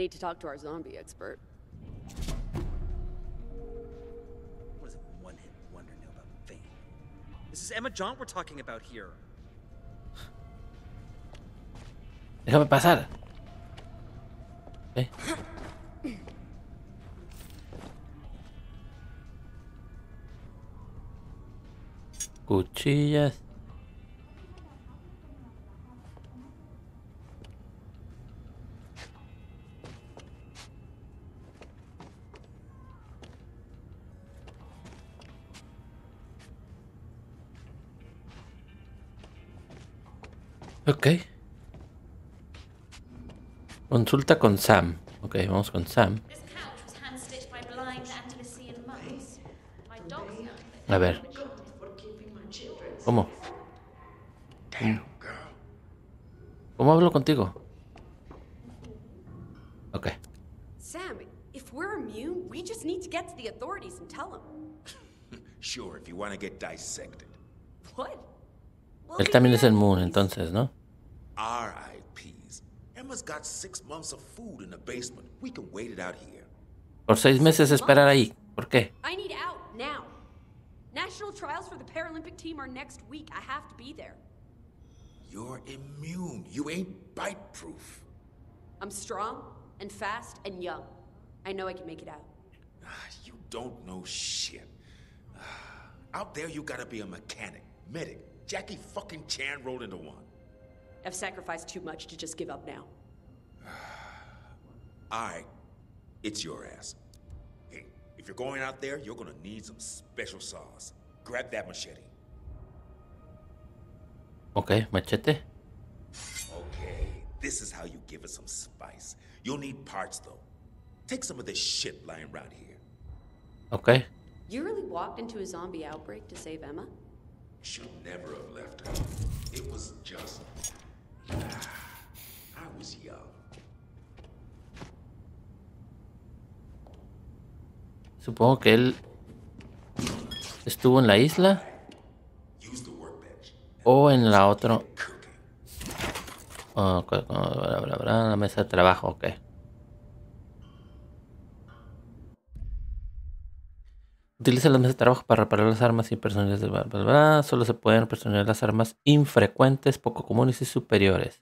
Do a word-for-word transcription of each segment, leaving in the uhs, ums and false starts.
need to talk to our zombie expert. What does a one-hit wonder know about fame? This is Emma Jaunt we're talking about here. Déjame pasar. Okay. Cuchillas. Ok. Consulta con Sam. Ok, vamos con Sam. A ver. ¿Cómo? ¿Cómo hablo contigo? Ok. Sam, if we're immune, we just need to get to the authorities and tell them. Sure, if you want to get dissected. What? We'll Él be también es el V I Ps. Moon, entonces, ¿no? R I Ps. Emma's got six months of food in the basement. We can wait it out here. Por seis meses esperar ahí. ¿Por qué? I need out now. National trials for the Paralympic team are next week. I have to be there. You're immune. You ain't bite-proof. I'm strong and fast and young. I know I can make it out. Ah, You don't know shit. Ah, Out there, you gotta be a mechanic, medic. Jackie fucking Chan rolled into one. I've sacrificed too much to just give up now. All right, it's your ass. Hey, if you're going out there, you're gonna need some special sauce. Grab that machete. Ok, machete. Okay, this is how you give it some spice. You'll need parts, though. Take some of this shit lying around here. Ok. You really walked into a zombie outbreak to save Emma? Should never have left her. It was just... I was young. Supongo que él estuvo en la isla Use the workbench. o en la otra. Cooking. Oh, cu- cu- bla, bla, bla, la mesa de trabajo, ok. Utiliza la mesa de trabajo para reparar las armas y personalizar. Bla, bla, bla. Solo se pueden personalizar las armas infrecuentes, poco comunes y superiores.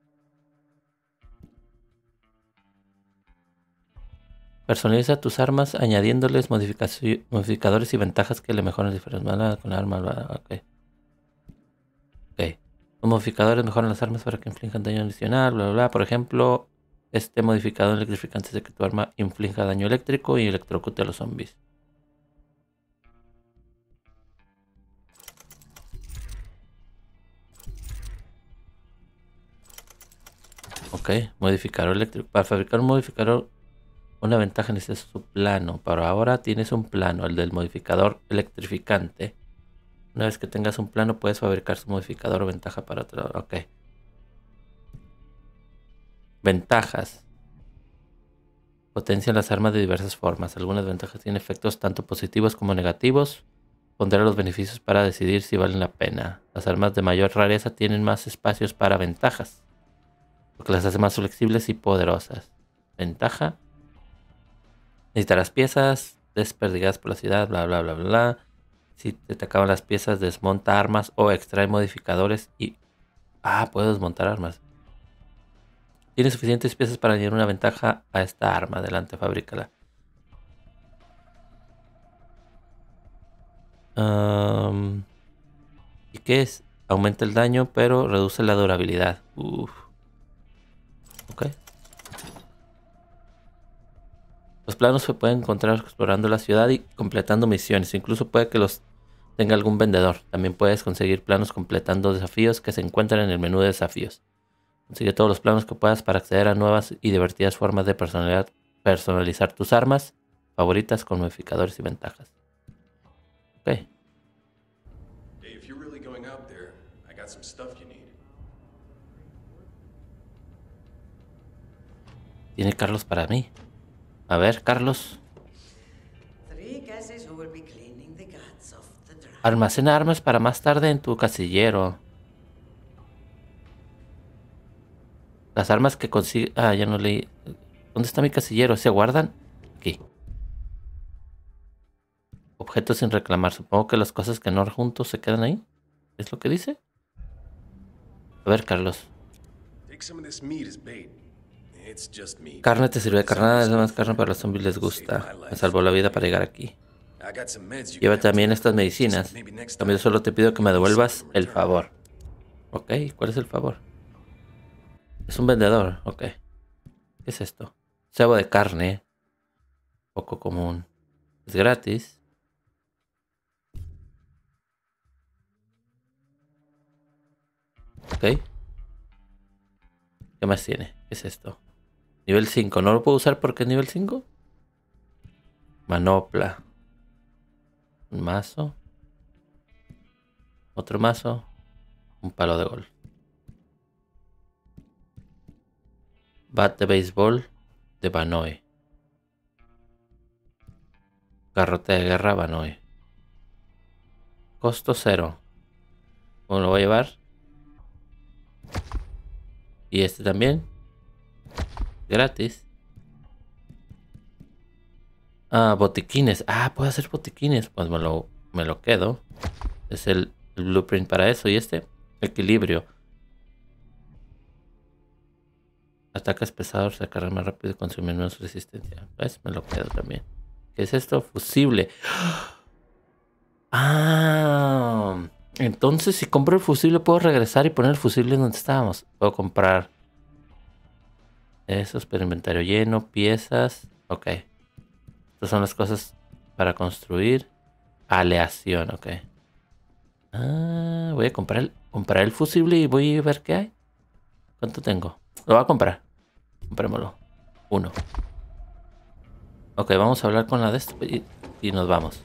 Personaliza tus armas añadiéndoles modificaci- modificadores y ventajas que le mejoran diferentes maneras con la arma. Bla, ok. Ok. Los modificadores mejoran las armas para que inflijan daño adicional, bla, bla, bla. Por ejemplo, este modificador electrificante hace que tu arma inflija daño eléctrico y electrocute a los zombies. Ok, modificador eléctrico. Para fabricar un modificador, una ventaja necesitas su plano. Pero ahora tienes un plano, el del modificador electrificante. Una vez que tengas un plano, puedes fabricar su modificador o ventaja para otro. Ok. Ventajas. Potencian las armas de diversas formas. Algunas ventajas tienen efectos tanto positivos como negativos. Pondrá los beneficios para decidir si valen la pena. Las armas de mayor rareza tienen más espacios para ventajas, lo que las hace más flexibles y poderosas. Ventaja. Necesitarás piezas desperdigadas por la ciudad, bla, bla, bla, bla, bla. Si te, te acaban las piezas, desmonta armas o extrae modificadores y... Ah, puedo desmontar armas. Tienes suficientes piezas para añadir una ventaja a esta arma. Adelante, fabrícala. Um, ¿Y qué es? Aumenta el daño, pero reduce la durabilidad. Uf. Ok. Los planos se pueden encontrar explorando la ciudad y completando misiones. Incluso puede que los tenga algún vendedor. También puedes conseguir planos completando desafíos que se encuentran en el menú de desafíos. Consigue todos los planos que puedas para acceder a nuevas y divertidas formas de personalizar, personalizar tus armas favoritas con modificadores y ventajas. Ok. Hey, if you're really going out there, I got some stuff you need. Tiene Carlos para mí. A ver, Carlos. Three guesses who will be cleaning the guts of the dragon. Almacena armas para más tarde en tu casillero. Las armas que consigue... Ah, ya no leí. ¿Dónde está mi casillero? ¿Se guardan? Aquí. Objetos sin reclamar. Supongo que las cosas que no juntos se quedan ahí. ¿Es lo que dice? A ver, Carlos. Take some of this meat as bait. It's just meat. Carne te sirve de carnada. Es más carne para los zombies les gusta. Me salvó la vida para llegar aquí. I got some meds you Lleva can have también too. estas medicinas. Maybe next También time. solo te pido que me devuelvas el favor. Ok, ¿cuál es el favor? Es un vendedor, ok. ¿Qué es esto? Cebo de carne. Poco común. Es gratis. Ok. ¿Qué más tiene? ¿Qué es esto? Nivel cinco. ¿No lo puedo usar porque es nivel cinco? Manopla. Un mazo. Otro mazo. Un palo de golf. Bat de béisbol de Vanoy. Garrote de guerra Vanoy. Costo cero. ¿Cómo lo voy a llevar? Y este también. Gratis. Ah, botiquines. Ah, puedo hacer botiquines. Pues me lo, me lo quedo. Es el, el blueprint para eso. Y este, equilibrio. Ataques pesados, se cargan más rápido y consumen menos resistencia. ¿Ves? Me lo quedo también. ¿Qué es esto? Fusible. Ah, entonces si compro el fusible puedo regresar y poner el fusible donde estábamos. Puedo comprar esos, pero inventario lleno, piezas. Ok. Estas son las cosas para construir. Aleación, ok. Ah, voy a comprar el, comprar el fusible y voy a ver qué hay. ¿Cuánto tengo? Lo voy a comprar. Comprémoslo. Uno. Ok, vamos a hablar con la de esto y, y nos vamos.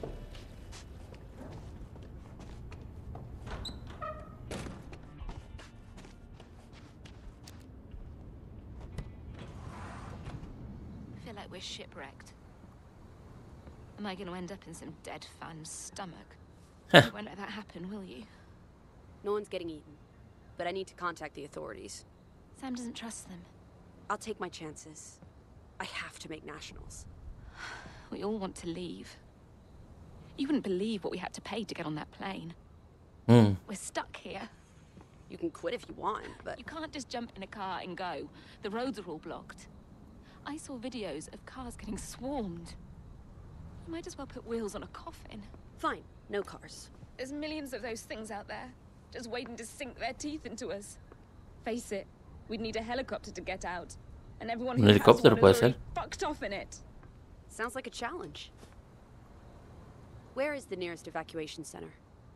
I feel like we're shipwrecked. Am I going to end up in some dead fan's stomach? You won't let that happen, will you? No one's getting eaten. But I need to contact the authorities. Sam doesn't trust them. I'll take my chances. I have to make nationals. We all want to leave. You wouldn't believe what we had to pay to get on that plane. Mm. We're stuck here. You can quit if you want, but... You can't just jump in a car and go. The roads are all blocked. I saw videos of cars getting swarmed. You might as well put wheels on a coffin. Fine, no cars. There's millions of those things out there, just waiting to sink their teeth into us. Face it, we'd need a helicopter to get out. And everyone who Un has helicóptero one puede is already ser. fucked off in it. Sounds like a challenge. Where is the nearest evacuation center?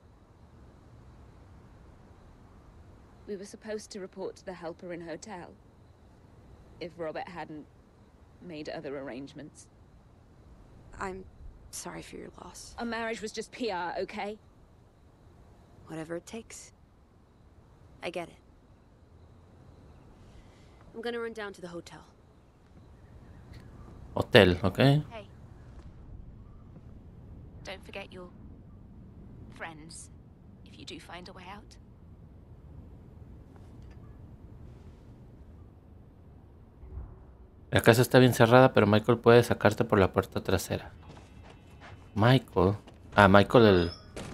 We were supposed to report to the Helper Inn Hotel. If Robert hadn't made other arrangements. I'm sorry for your loss. Our marriage was just P R, okay? Whatever it takes. I get it. I'm gonna run down to the hotel. Hotel, ok. Hey. Don't forget your friends if you do find a way out. La casa está bien cerrada, pero Michael puede sacarte por la puerta trasera. Michael. Ah, Michael el...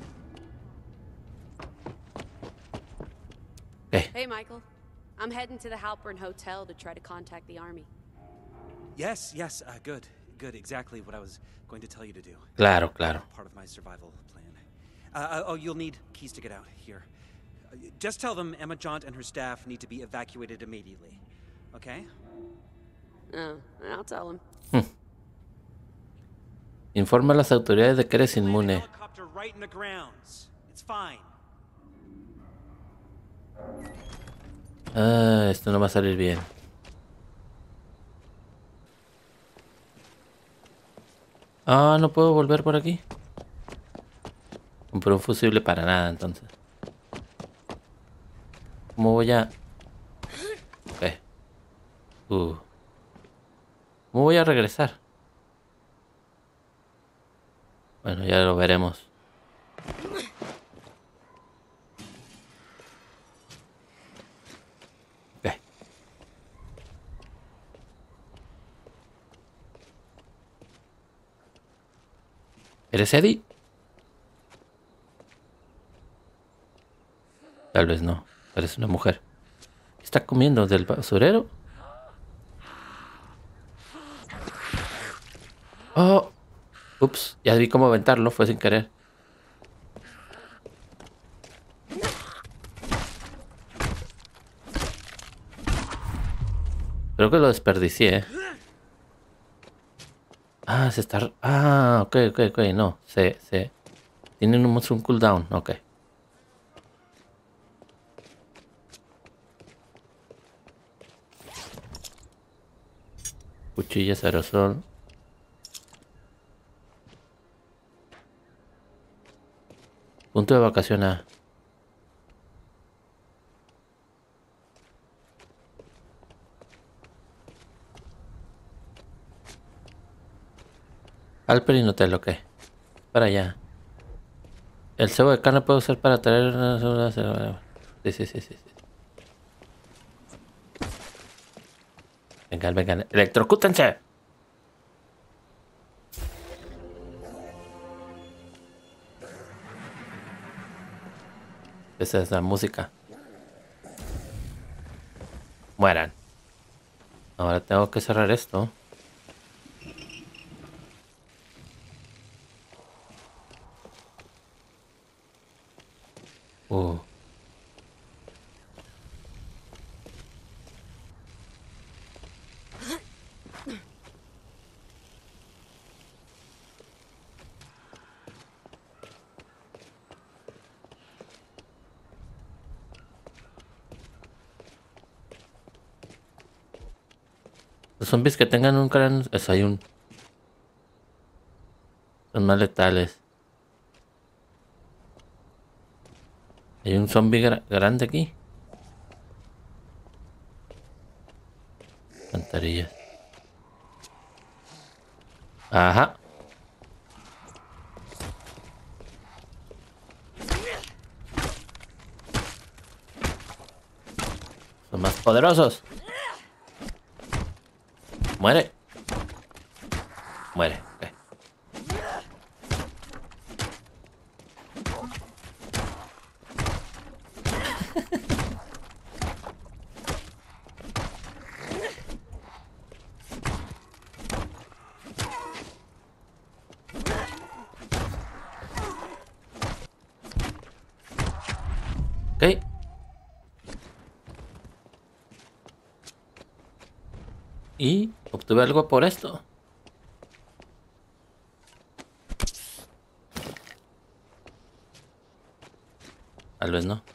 ¿Qué? Hey, Michael. I'm heading to the Halpern Hotel to try to contact the army. Yes, yes, uh, good. Good, exactly what I was going to tell you to do. Claro, claro. Part of my survival plan. Uh, uh, oh, you'll need keys to get out. Here. Uh, just tell them Emma Jaunt and her staff need to be evacuated immediately. Okay? Oh, I'll tell him. Informa a las autoridades de que eres Land a inmune. helicopter right in the grounds. It's fine. Ah, esto no va a salir bien. Ah, no puedo volver por aquí. Compré un fusible para nada, entonces. ¿Cómo voy a...? Ok. Uh. ¿Cómo voy a regresar? Bueno, ya lo veremos. Ok. ¿Eres Eddie? Tal vez no. Eres una mujer. ¿Qué está comiendo? ¿Del basurero? Oh. Ups. Ya vi cómo aventarlo. Fue sin querer. Creo que lo desperdicié. Ah, se está... Ah, ok, ok, ok. No. Se... se... Tienen un monstruo un cooldown. Ok. Cuchillas, aerosol. Punto de vacación A. Alperin Hotel, ok. Para allá. El cebo de carne puede usar para traer... Sí, sí, sí, sí, sí. Vengan, vengan. ¡Electrocútense! Esa es la música. Mueran. Ahora tengo que cerrar esto. Uh. Los zombies que tengan un cráneo... Eso hay un... Son más letales. Hay un zombie gra grande aquí. Cantarillas. Ajá. Son más poderosos. Muere. Muere. Okay. Ok. Y obtuve algo por esto. Tal vez no.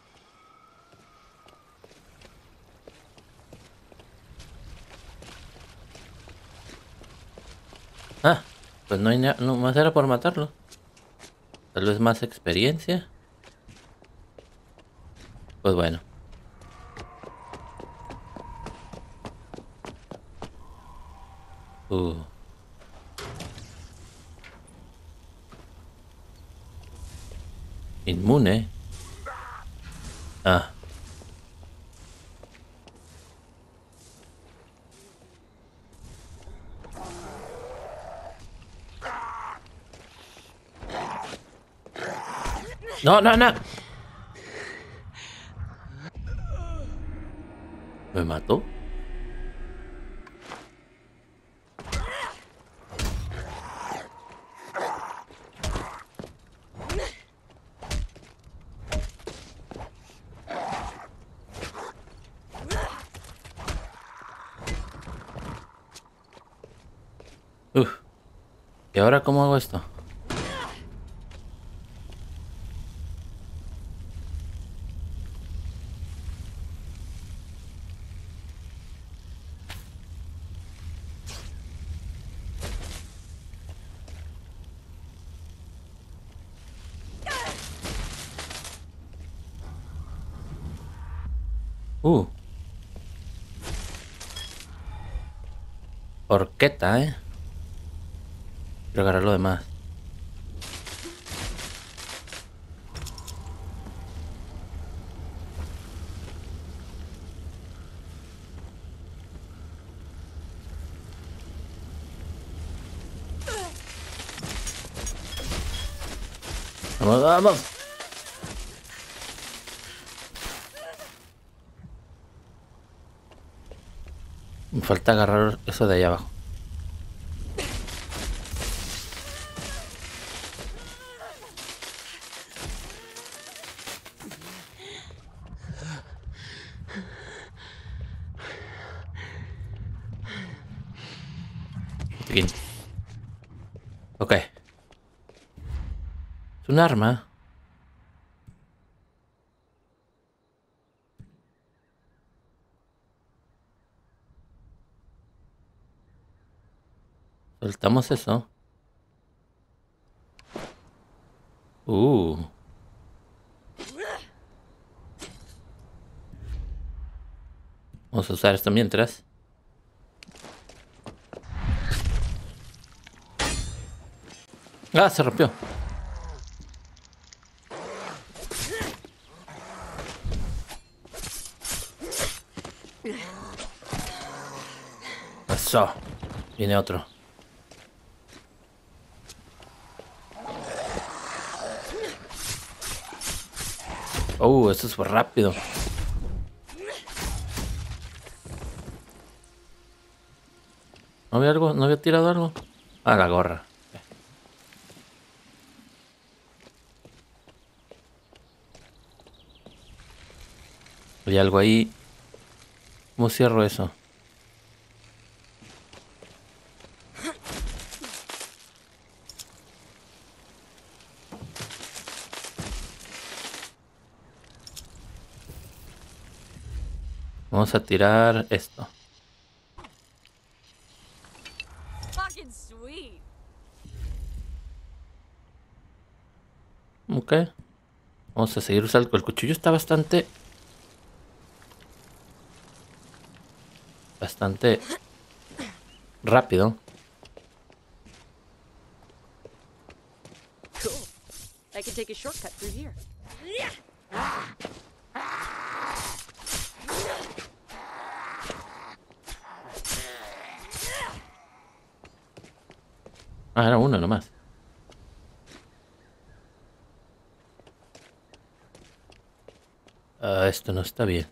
Ah, pues no hay nada, no más era por matarlo. Tal vez más experiencia. Pues bueno. Uh. Inmune. Ah. No, no, no. ¿Me mató? Uf. ¿Y ahora cómo hago esto? Uh. Horqueta, eh. Quiero agarrar lo demás. Vamos, vamos. Me falta agarrar eso de ahí abajo. Bien. Ok. Es un arma. Soltamos eso. Uh. Vamos a usar esto mientras. Ah, se rompió. Eso. Viene otro. Oh, esto fue rápido. ¿No había algo? ¿No había tirado algo? Ah, la gorra. Hay algo ahí. ¿Cómo cierro eso? Vamos a tirar esto. Fucking sweet. Ok. Vamos a seguir usando. El cuchillo está bastante... Bastante... rápido. Cool. I can take a shortcut through here. Ah, era uno nomás. Ah, esto no está bien.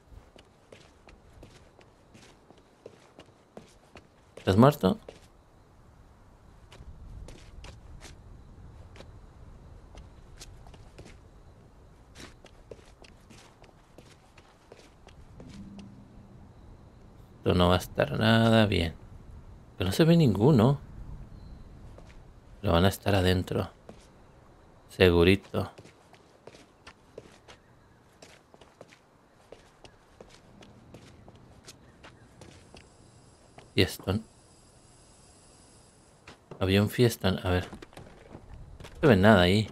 ¿Estás muerto? Esto no va a estar nada bien. Pero no se ve ninguno. Pero van a estar adentro. Segurito. Fiestón. Había un fiestón. A ver. No se ve nada ahí.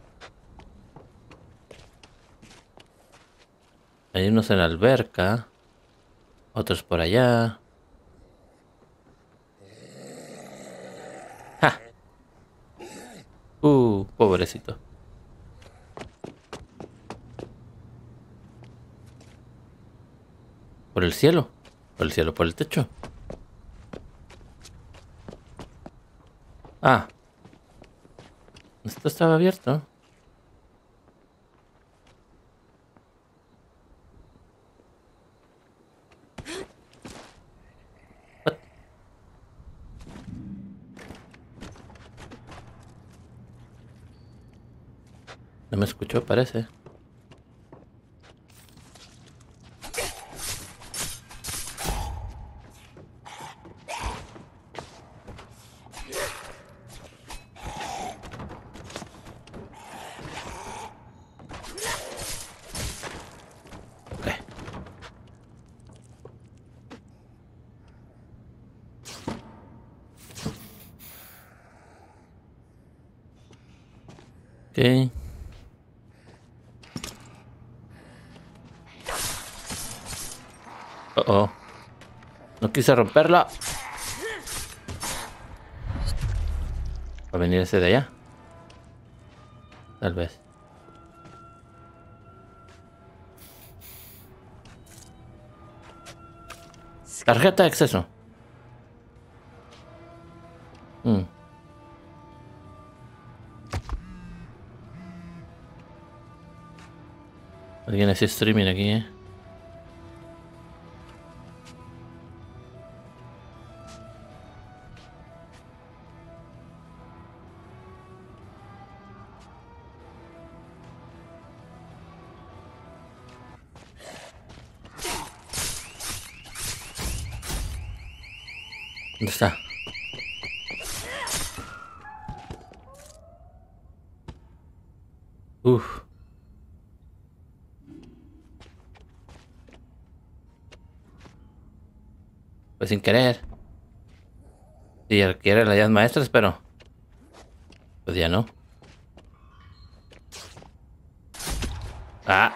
Hay unos en la alberca. Otros por allá. ¡Ja! Uh, pobrecito. Por el cielo. Por el cielo, por el techo. Ah. Esto estaba abierto. What? No me escuchó, parece. Ok. Oh, oh. No quise romperla. Va a venir ese de allá. Tal vez. Tarjeta de acceso. Mm. Alguien hace streaming aquí, eh. ¿Dónde está? Uf. Pues sin querer. Si requiere las llaves maestras, pero pues ya no. Ah.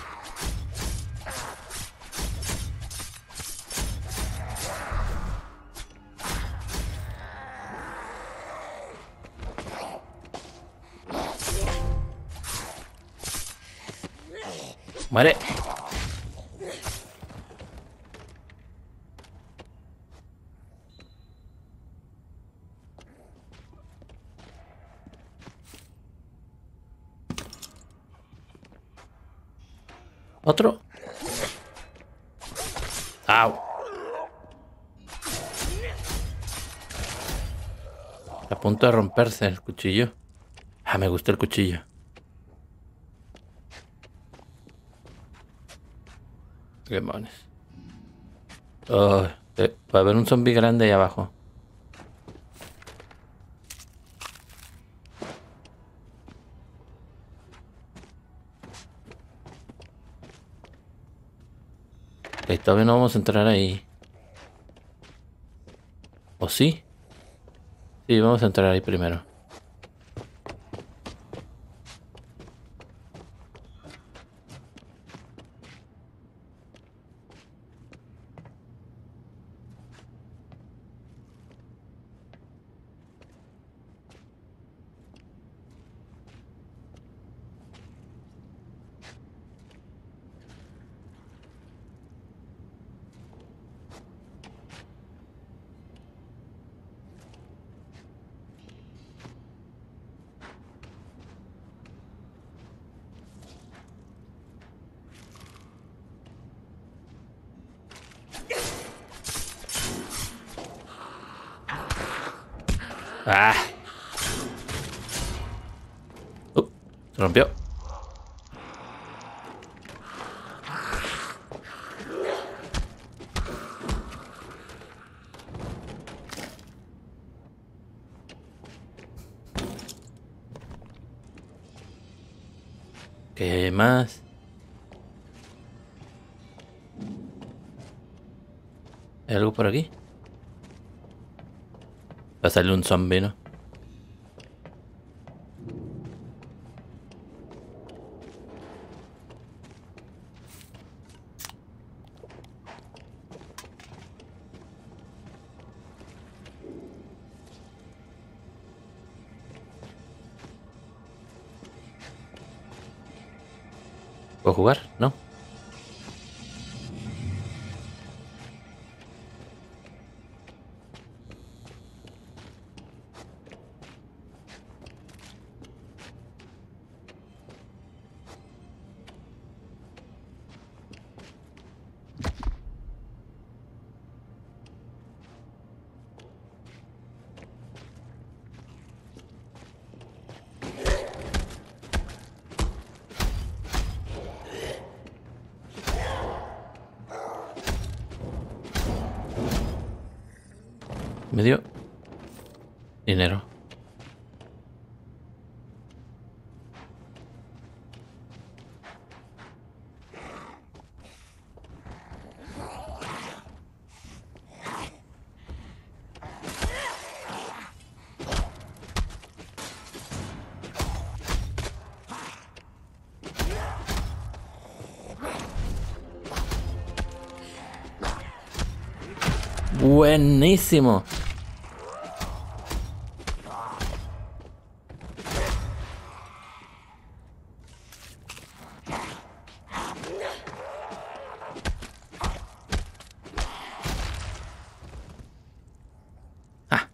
Muere. Otro. Au. Está a punto de romperse el cuchillo. Ah, me gusta el cuchillo. Qué demonios. Oh, eh, va a haber un zombie grande ahí abajo. Ok, todavía no vamos a entrar ahí. ¿O sí? Sí, vamos a entrar ahí primero. Ah. Uh, se rompió. ¿Qué más? ¿Hay algo por aquí? Va a salir un zombie, ¿no? ¿Puedo jugar? No. Me dio dinero. Buenísimo. Ah.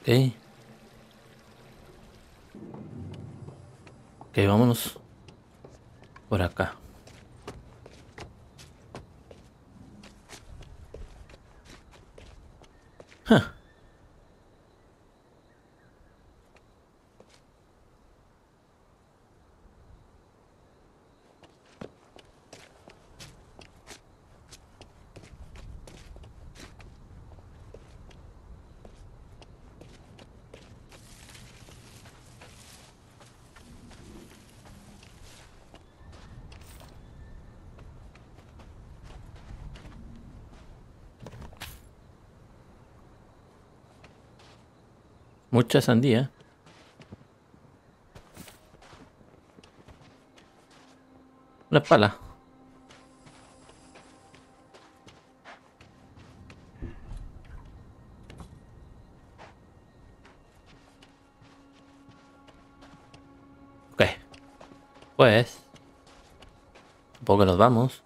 Ok. Ok, vámonos por acá. Huh. Mucha sandía. Una pala. Ok. Pues. Supongo que nos vamos.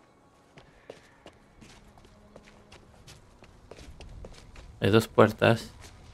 Hay dos puertas.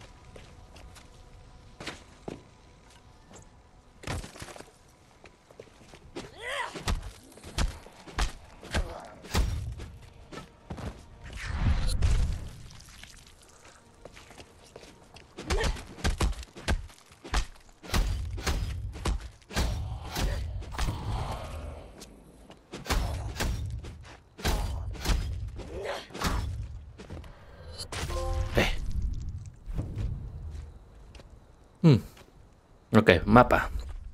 Hmm. Ok, mapa.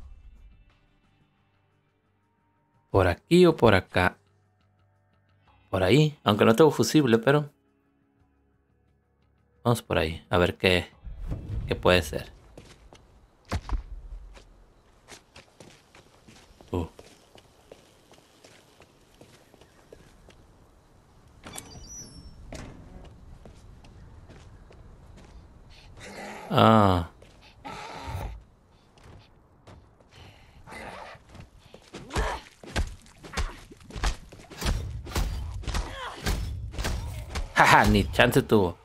¿Por aquí o por acá? Por ahí, aunque no tengo fusible, pero... Vamos por ahí, a ver qué, qué puede ser. Uh. Ah. Jaja, ni chance tuvo.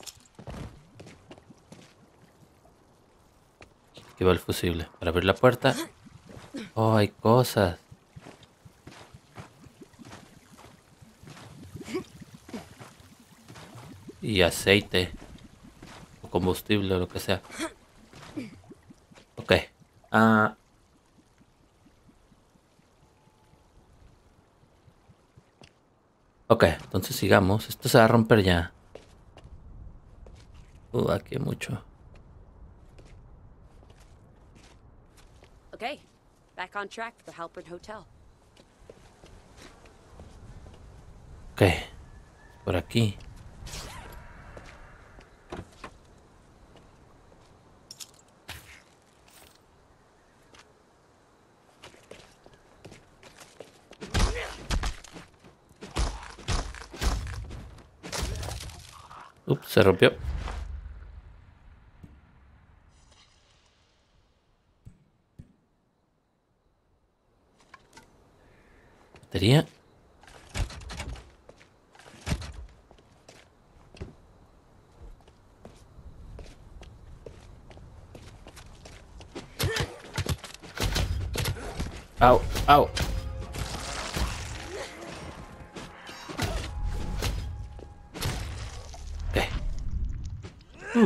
Aquí va el fusible. Para abrir la puerta. Oh, hay cosas. Y aceite. O combustible o lo que sea. Ok. Ah. Ok, entonces sigamos. Esto se va a romper ya. Uh, aquí hay mucho. Okay, back on track for the Halpern Hotel. Ok. Por aquí. Ups, se rompió. Batería. Au, au. Ok. Uh.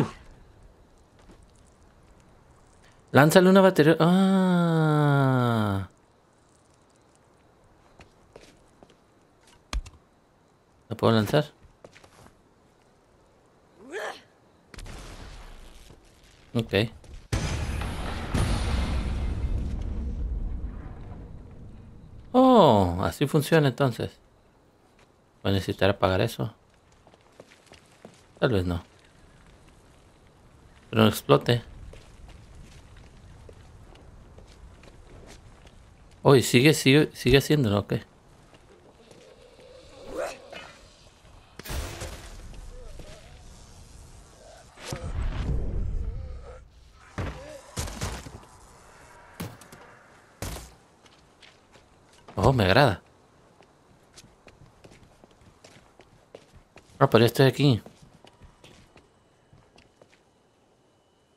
Lánzale una batería. Ah. ¿La puedo lanzar? Ok. Oh, así funciona entonces. Voy a necesitar apagar eso. Tal vez no. Pero no explote. Uy, sigue, sigue, sigue haciéndolo, ok. Oh, me agrada. Ah, pero ya estoy aquí.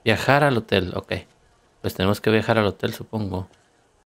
Viajar al hotel, ok. Pues tenemos que viajar al hotel, supongo.